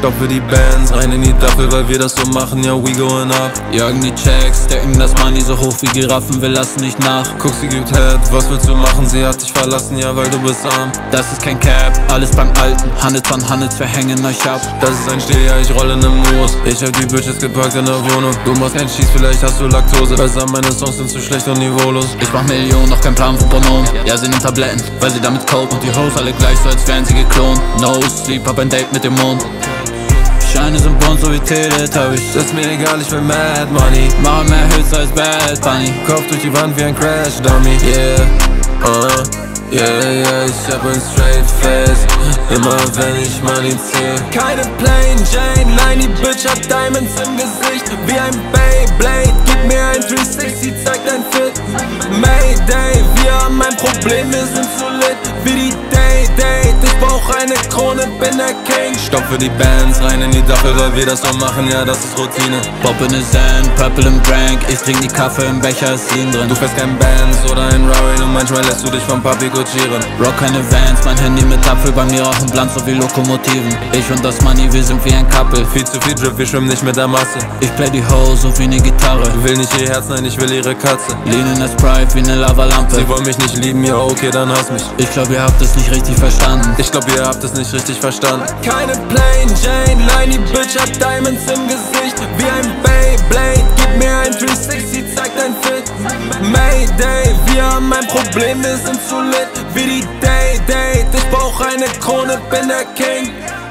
Stopfe die Bands rein in die Duffel, weil wir das so machen, ja, we going up. Jagen die Checks, decken das Money so hoch wie Giraffen, wir lassen nicht nach. Guck, sie gibt Head, was willst du machen? Sie hat dich verlassen, ja, weil du bist arm. Das ist kein Cap, alles beim Alten. Hundreds on Hundreds, wir hängen euch ab. Das ist ein Steh, ja, ich rolle in nem Moos. Ich hab die Bitches gepackt in der Wohnung. Du machst kein Cheese, vielleicht hast du Laktose. Besser, meine Songs sind zu schlecht und niveaulos. Ich mach Millionen, noch kein Plan für Bono. Ja, sie nimmt Tabletten, weil sie damit cope. Und die Hoes alle gleich, so als wären sie geklont. No sleep, hab ein Date mit dem Mond. Scheine sind bunt, so wie Teletubbies. Das ist mir egal, ich will Mad Money. Mache mehr Hits als Bad Bunny. Kopf durch die Wand wie ein Crash Dummy. Yeah, yeah, ich hab ein straight face. Immer wenn ich Money zähl. Keine Plain Jane, nein, die Bitch hat Diamonds im Gesicht. Wie ein Beyblade, gib mir ein 360, zeig dein Fit. Mayday, wir haben ein Problem, wir sind zu lit. Wie die Day-Date, ich brauch eine Krone, bin der King. Stopfe die Bands rein in die Duffel, weil wir das so machen, ja, das ist Routine. Pop in the Sand, Purple im Drank. Ich trink die Kaffee im Becher, ist Lean drin. Du fährst kein Benz oder ein Rari und manchmal lässt du dich vom Papi kutschieren. Rock keine Vans, mein Handy mit Apfel, bei mir rauchen Blunt so wie Lokomotiven. Ich und das Money, wir sind wie ein Couple. Viel zu viel Drip, wir schwimmen nicht mit der Masse. Ich play die Hoes so wie ne Gitarre. Will nicht ihr Herz, nein, ich will ihre Katze. Lean in das Pride wie ne Lavalampe. Sie wollen mich nicht lieben, ja, okay, dann hass mich. Ich glaub, ihr habt es nicht richtig verstanden. Ich glaub, ihr habt es nicht richtig verstanden. Keine Plain Jane, nein, die Bitch hat Diamonds im Gesicht. Wie ein Beyblade, gib mir ein 360, zeig dein Fit. Mayday, wir haben ein Problem, wir sind zu lit. Wie die Day-Date, ich brauch eine Krone, bin der King.